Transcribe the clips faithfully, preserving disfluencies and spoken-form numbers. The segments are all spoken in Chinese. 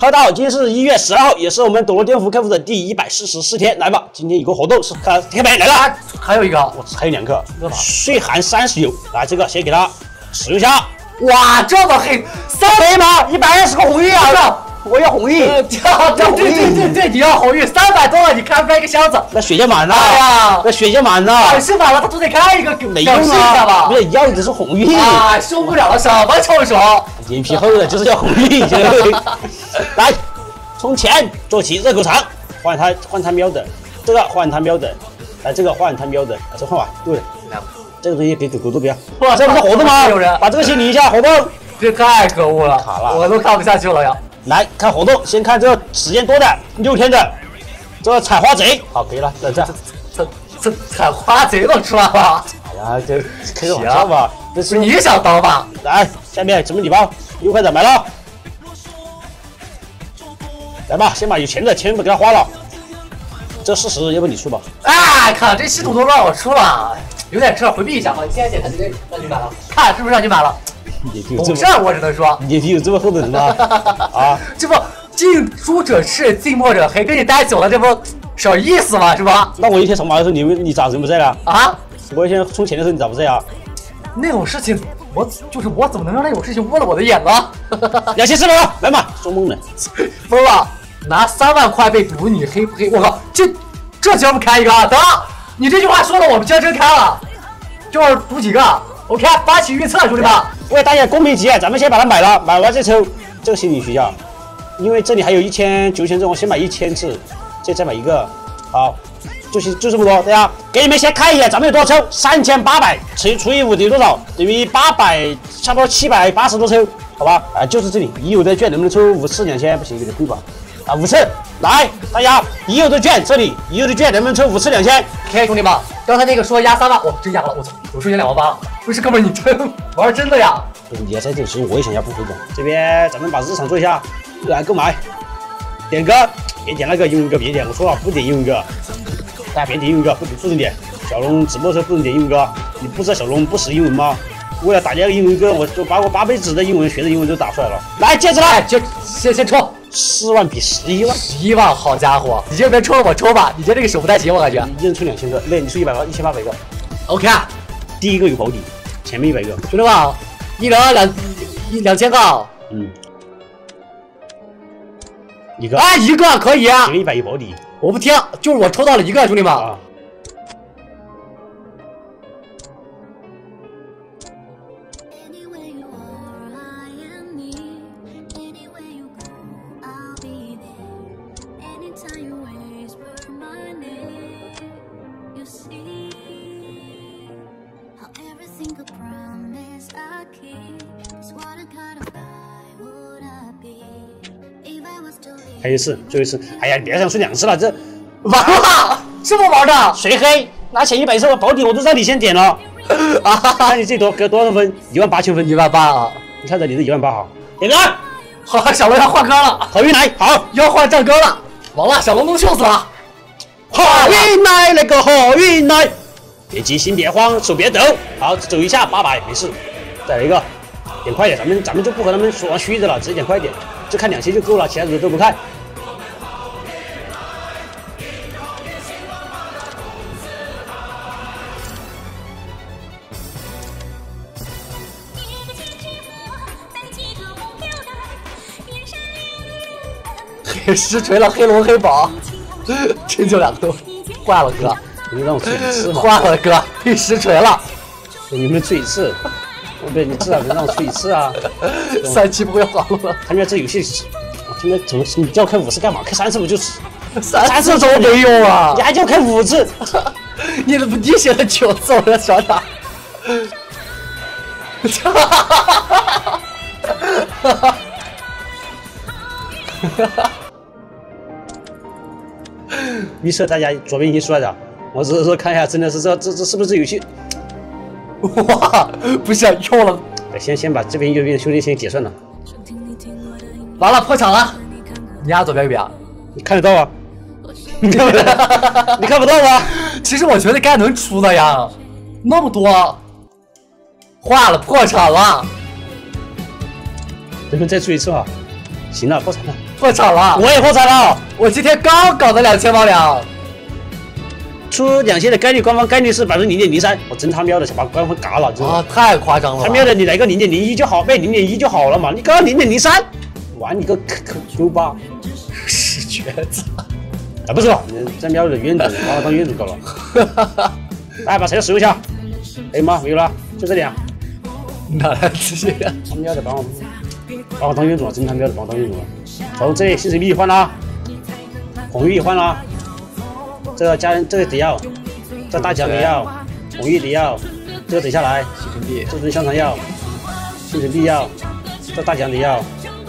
哈喽，大家好，今天是一月十二号，也是我们斗罗颠覆开服的第一百四十四天。来吧，今天有个活动是看铁板来了， 还有一个， 我还有两个，岁寒三十有，来这个先给他使用一下。 哇，这么黑，三百吗？一百二十个红玉啊！我要红玉， 呃，对对对对对，你要红玉，三百多了，你开不开一个箱子？ 那血就满了， 哎呀， 那血就满了， 是满了，他总得开一个， 没用啊吧？不是，要的是红玉啊，受不了了，什么臭手？ 脸皮厚的就是要红玉，来，从前做起热狗肠，换他换他瞄的，这个换他瞄的，来这个换他瞄的，这换吧，对的，这个东西给狗狗都不要。哇，这不是活动吗？ 有人把这个先领一下活动， 这太可恶了， 卡了， 我都看不下去了呀。 来看活动，先看这个时间多的六天的，这个采花贼，好，可以了，等这这这采花贼都出来了。 哎呀，这开个玩笑吧，这是你想当吧？ 来，下面什么礼包？六块的买了，来吧，先把有钱的钱给他花了。这四十，要不你出吧？ 哎，看这系统都让我出了，有点事，回避一下。好，你现在检查这个让你买了，看是不是让你买了？懂事，我只能说， 脸皮有这么厚的人吗？啊， 这不近朱者赤，近墨者黑，跟你待久了，这不少意思吗？是吧？ 那我一天上马的时候，你你咋人不在了？ 啊？ 我以前充钱的时候，你咋不在啊？ 那种事情，我就是我怎么能让那种事情误了我的眼呢？ 两千四百了，来嘛，做梦呢！ 疯了，拿三万块被赌，你黑不黑？我靠，这这节目开一个啊！等，你这句话说了，我们今儿真开了，就是赌几个 ？OK， 发起预测，兄弟们。 为大家公平起见，咱们先把它买了，买完再抽，这个心理学校，因为这里还有一千九千这种，先买一千次，这再买一个，好，就是就这么多，大家给你们先看一眼，咱们有多少抽？三千八百乘除以五等于多少？等于八百，差不多七百八十多抽，好吧？啊，就是这里已有的券能不能抽五次两千？不行，有点贵吧？啊，五次，来，大家已有的券这里已有的券能不能抽五次两千 ？OK， 兄弟们，刚才那个说压三万，我真压了，我操，我说压两万八了。不是哥们儿，你真玩真的呀？ 你要在这时我也想要不回本。这边咱们把日常做一下，来购买，点个，别点那个英文歌，别点，我说了不点英文歌，大家别点英文歌，不不准点。小龙直播的时候不准点英文歌，你不知道小龙不识英文吗？为了打这个英文歌，我就把我八辈子的英文学的英文都打出来了。来，戒指来， 就先先抽四万比十一万， 十一万，好家伙！你这边抽了我抽吧，你这这个手不太行，我感觉。 一人出两千个，那你出一百个，一千八百个。 OK， 第一个有保底，前面一百个， 兄弟们，一人两一两千个， 嗯，一个， 哎，一个可以， 前面一百有保底， 我不听，就是我抽到了一个，兄弟们。啊还有一次，最后一次，哎呀，你别想出两次了，这完了，这么玩的？ 谁黑？拿钱一百次，我保底我都让你先点了啊！看你最多给多少分？一万八千分， 一万八啊！ 你看这里的一万八好，点个， 好，小龙要换歌了， 好运来，好， 要换战歌了，完了，小龙都秀死了， 好运来，那个好运来，别急心别慌，手别抖，好，走一下八百没事，再来一个，点快点，咱们咱们就不和他们说玩虚的了，直接点快点。就看两千就够了，其他的都不看。 黑实锤了黑龙黑宝，真就两个都换了哥， 你让我出一次吗？ 换了哥，被实锤了。 你们出一次，对不对？你至少能让我出一次啊！ 三期不会黄了。 他们这游戏。现在怎么你叫开五次干嘛？开三次不就是？ 三次都没用啊！ 你还叫开五次？ 你怎么你写的九次？我在想啥？ 预测大家左边已经出来了，我只是说看一下，真的是这这这是不是这游戏？ 哇，不是用了。 先先把这边右边兄弟先结算了。 完了，破场了！你压左边右边， 你看得到啊？你看不到？你看不到吗？ 其实我觉得该能出的呀，那么多，坏了，破场了。 咱们再出一次啊！行了，破产了。 破产了， 我也破产了。 我今天刚搞的两千毛两， 出两千的概率，官方概率是百分之零点零三。我真他喵的想把官方嘎了，真的。 啊，太夸张了！ 他喵的，你来个零点零一就好呗，零点一就好了嘛。你刚刚零点零三，玩你个 Q 八， 是瘸子。 啊，不是，这喵的冤种，把我当冤种搞了。来，把材料使用一下。可以吗？没有了，就这里啊。 哪来这些？ 他喵的把我把我当冤种了，真他喵的把我当冤种了。从这里新神币换了，红玉换了，这个家人这个得要，这大奖得要，红玉得要，这个等下来， 新神币， 这尊香肠要，新神币要，这大奖得要。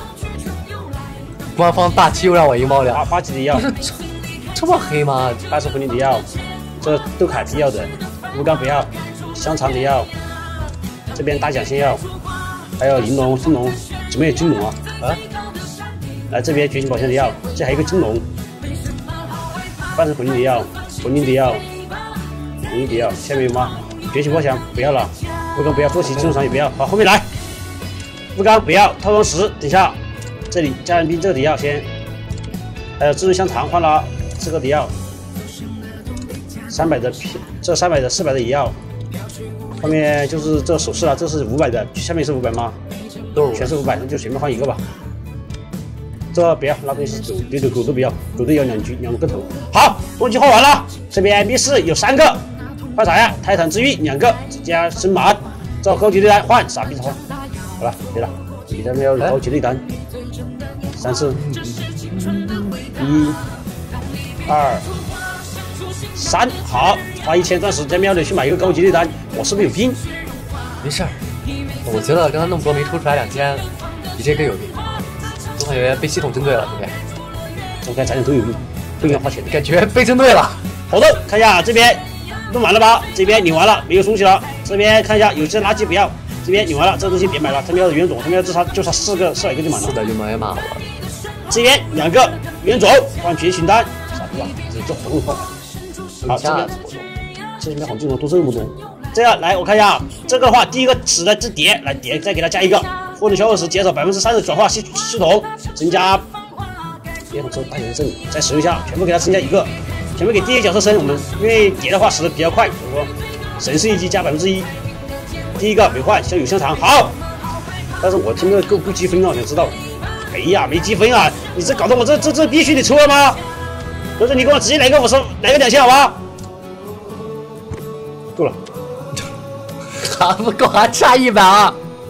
官方大气又让我一毛两， 八八级的要， 不是这这么黑吗？ 八十魂灵的要，这豆卡必要的，乌钢不要，香肠的要，这边大奖先要，还有银龙、金龙，怎么有金龙啊？啊？来这边觉醒宝箱的要，这还有一个金龙，半神魂灵的要，魂灵的要，魂灵的要，下面有吗？觉醒宝箱不要了，乌钢不要，坐骑金龙场也不要，好后面来，乌钢不要，套装十，等下这里加人兵这个得要先，还有至尊香肠换了，这个得要，三百的这三百的四百的也要，后面就是这首饰了，这是五百的，下面是五百吗？ 都是全是五百，那就随便换一个吧。这不要，那东西是狗，丢丢狗都不要，狗都要两局两个头。好，东西换完了，这边 B 四有三个，换啥呀？泰坦之玉两个，加神马，这高级内单换，傻逼的换。好了，没了，你这边有高级内单，三次，一、二、三，好，花一千钻石，这喵的去买一个高级内单，我是不是有病？ 没事儿，我觉得刚才那么多没抽出来两千，你这更有病。总感觉被系统针对了，对不对？ 总感觉咱俩都有病，不应该花钱。 感觉被针对了。 好的，看一下这边弄完了吧？这边拧完了，没有东西了。这边看一下，有些垃圾不要。这边拧完了，这东西别买了。他喵的冤种，他喵至少就差四个，四百个就满了。 四百就买满了。 这边两个冤种换觉醒单，傻逼吧？这这活动换。好，这边这边好进攻都这么多。这样来，我看一下这个的话，第一个使的这碟来碟，再给它加一个。获得消耗时减少百分之三十转化系系统，增加别后之后大型阵，再使用一下，全部给它增加一个，全部给第一个角色升。我们因为叠的话使得比较快，所以说神圣一击加百分之一。第一个没换，像有香肠好，但是我听着够不积分啊，我想知道。没呀，没积分啊！你这搞得我这这这必须得抽了吗？或者你给我直接来个五十，来个两千好吧？够了， 还不够，还差一百啊！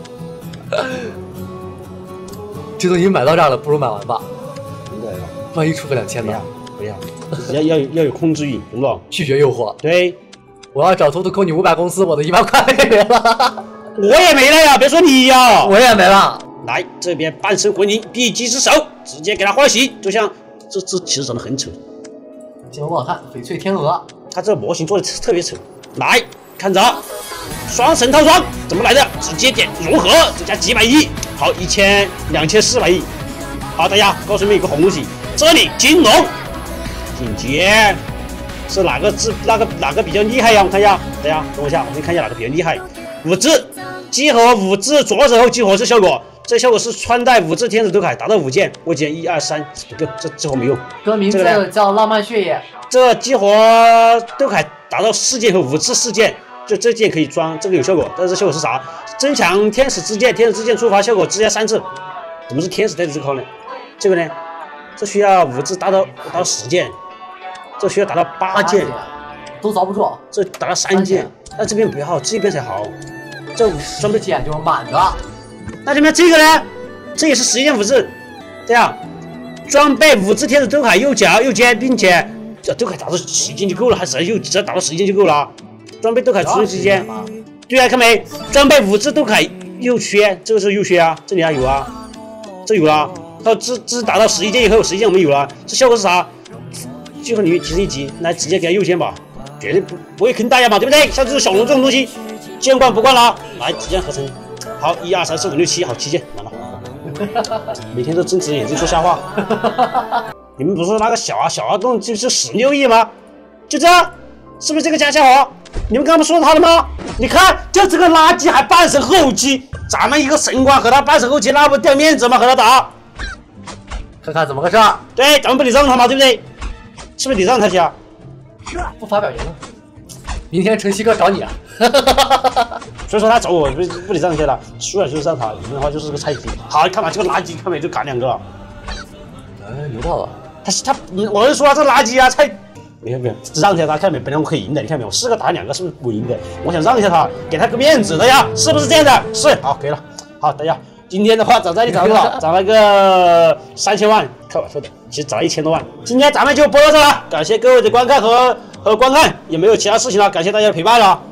这都已经买到这儿了，不如买完吧。万一出个两千呢？ 不要，不要，要要有要有控制欲，懂不懂？ 拒绝诱惑。 对， 我要找图图扣你五百公司，我的一万块没了。 我也没了呀，别说你呀， 我也没了。 来这边半身魂灵碧姬之手，直接给它换洗，就像这这其实长得很丑， 金龙好看，翡翠天鹅， 它这模型做的特别丑。来看着。双神套装怎么来的？直接点融合，再加几百亿，好，一千、两千、四百亿。好，大家告诉你们一个好东西，这里金龙紧接是哪个字？那个哪个比较厉害呀？我看一下，大家等我一下，我们看一下哪个比较厉害。五字激活五字左手后激活这效果，这效果是穿戴五字天使斗铠，达到五件，我减一二三，不够，这激活没用。 歌名字叫浪漫血液。 这激活斗铠达到四件和五次四件。就这件可以装，这个有效果，但是效果是啥？增强天使之剑，天使之剑触发效果直接三次。怎么是天使带的这个号呢？这个呢？这需要五次达到达到十件，这需要达到八件， 都遭不住。 这达到三件，那这边不要，这边才好。这装备件就是满的。 那这边这个呢？这也是十一件五次，这样装备五次天使斗铠右脚右肩，并且这斗铠达到十一件就够了，还是右只要达到十一件就够了。装备斗铠出之间，对啊，看没？装备五只斗铠右靴，这个是右靴啊，这里还有啊，这有了。到这这达到十一件以后，十一件我们有了，这效果是啥？激活领域提升一级，来直接给他右肩吧，绝对不不会坑大家嘛，对不对？像这种小龙这种东西，见惯不惯了，来直接合成。好，一二三四五六七，好七件完了。每天都睁只眼睛说瞎话。你们不是那个小啊小啊动就是十六亿吗？就这样，是不是这个加效好？你们刚不说他了吗？你看，就这个垃圾还半神后期，咱们一个神官和他半神后期，那不掉面子吗？和他打， 看看怎么个事？ 对，咱们不得让他嘛，对不对？是不是得让他去啊？ 不发表言论，明天晨曦哥找你啊！ 所以说他走我不不得让去了，输了就是让他，赢的话就是个菜鸡。好，看嘛，这个垃圾，看没就赶两个了。 哎，有道了。 他他，我就说这垃圾啊，菜。没有没有，让一下他，看没？本来我可以赢的，你看没有？四个打两个，是不是不赢的？我想让一下他，给他个面子的呀，是不是这样的？是，好，可以了。好，大家今天的话涨在你涨多少？涨了个三千万，看我说的，其实涨了一千多万。今天咱们就播到这了，感谢各位的观看和和观看，也没有其他事情了，感谢大家的陪伴了。